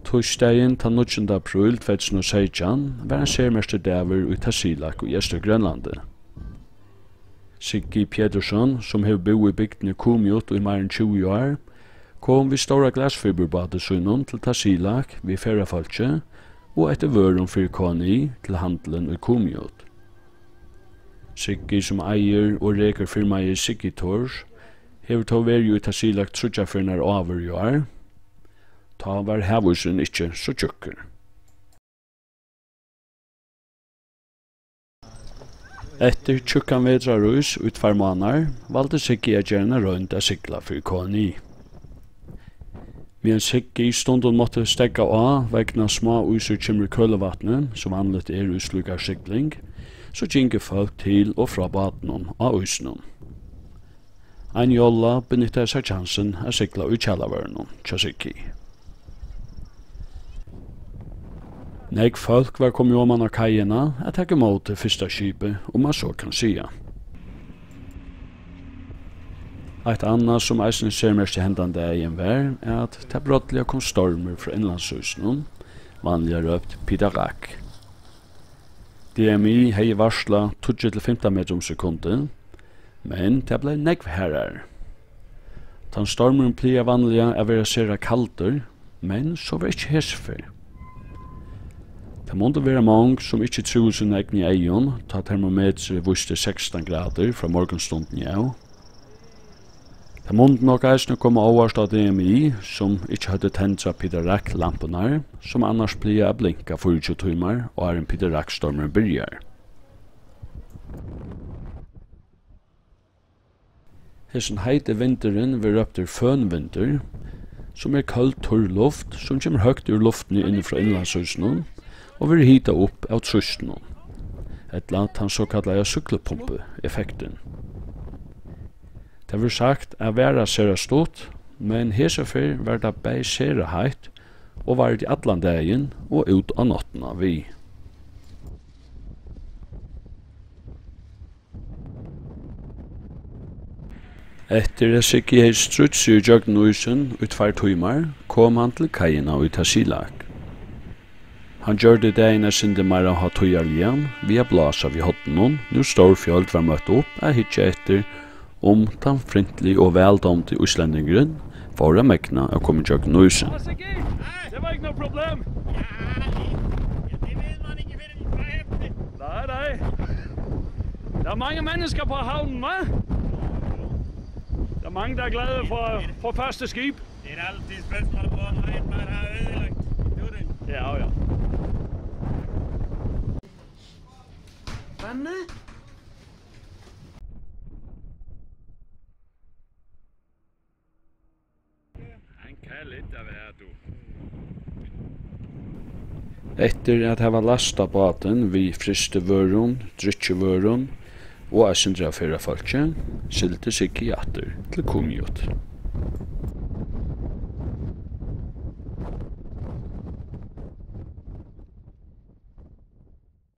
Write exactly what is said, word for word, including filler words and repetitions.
Torsdagen ta níggjunda apríl tvey túsund og seytjan var ein sermerktur dagur í Tasiilaq í Eystur-Grønlandi. Siggi Pedersson, som hevur búð í bygdini Kuumjut í meir enn tjúgu ár, kom við stóra glasfiberbáti sínum til Tasiilaq við ferðafólki og eftir vørum fyrir K N I til handelen í Kuumjut. Siggi, som eier og reker firmaet Siggi Tours, hevur tó verið í Tasiilaq tríggjar ferðir áður í ár. Ta var havhusen ikkje så tjukkur. Etter tjukkan vedrarus ut tvær månader valde Siggi a gjerne rundt a sigla fyrir K N I. Vi en Siggi stundun måtte stegga av vegna smá úsur kymri kølevatnet, som vanligt er uslukar sigling, så gynge folk til og fra batnum av úsnum. Ein jolla benytta seg chansen a sigla ut kjallavørnum tja Siggi. Nek folk var komið oman av kajina at taka imot det fyrsta skipet, om man så kan sia. Eit anna som eisen ser mest i hendande egen var, er at det brottliga kom stormer fra innlandshusen, vanliga røpt Pidarak. D M I hei varsla tjúgu til fimtan meter om sekunden, men det blei negv herrar. Tan stormen plia vanliga er vera sera kaldur, men så var ikkje hesfer. Det måtte være mange som ikke tror sin egen i egen, ta termometret viste sekstan grader fra morgenstunden i av. Det måtte nok eisne komme overst av D M I, som ikke hadde tentra Pidarak-lampunar, som annars blir a blinka fyrtjúgu timmar og er en Pidarak-stormen byrjar. Hesen heite vinteren vil røpter fønvinter, som er kald torr luft, som kommer høgt ur luftene innifra innlandshusen, og vil hita upp av trusnen, etla han så kallar syklepumpe-effekten. Det vil sagt at vera sera stort, men hesafer var det bei sera heit, og var det i allan dagen og ut av nottena vi. Etter at Siggi hei strutsi i jøgnuisen ut tvær timmar, kom han til kajina ut Tasiilaq. Han gjør det degene sinde meira ha tøyarlian, via blasa vi hottenon, nu stor fjöld var møtt opp, er hitje etter om den frintlig og veldomte uslendingren, for å mekna å komme tjøk nøysen. Ja, Siggi! Det var ikke noe problem! Ja, det vet man ikke for en heftig. Nei, nei. Det er mange mennesker på havnen, va? Det er mange, der er glade for, for første skip. Det er alltid spørsmål på om en bare har ødelagt turen. Ja, ja. Vanne? Han kan litt av her, du. Etter at hava lasta baten vi friste vøron, drytje vøron og eisindra fyrra folkje, silte Siggi atter til Kuumjut.